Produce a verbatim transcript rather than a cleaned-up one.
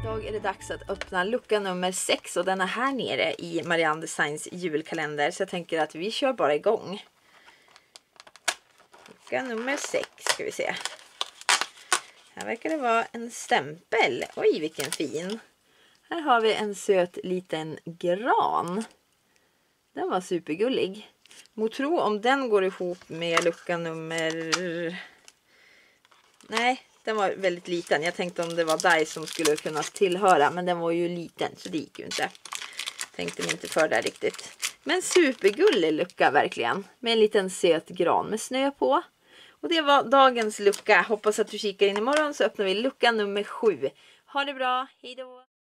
Idag är det dags att öppna lucka nummer sex och den är här nere i Marianne Designs julkalender. Så jag tänker att vi kör bara igång. Lucka nummer sex ska vi se. Här verkar det vara en stämpel. Oj, vilken fin. Här har vi en söt liten gran. Den var supergullig. Må tro om den går ihop med lucka nummer... Nej, den var väldigt liten. Jag tänkte om det var dig som skulle kunna tillhöra. Men den var ju liten så det gick ju inte. Tänkte mig inte för där riktigt. Men supergullig lucka verkligen. Med en liten söt gran med snö på. Och det var dagens lucka. Hoppas att du kikar in imorgon så öppnar vi lucka nummer sju. Ha det bra, hejdå!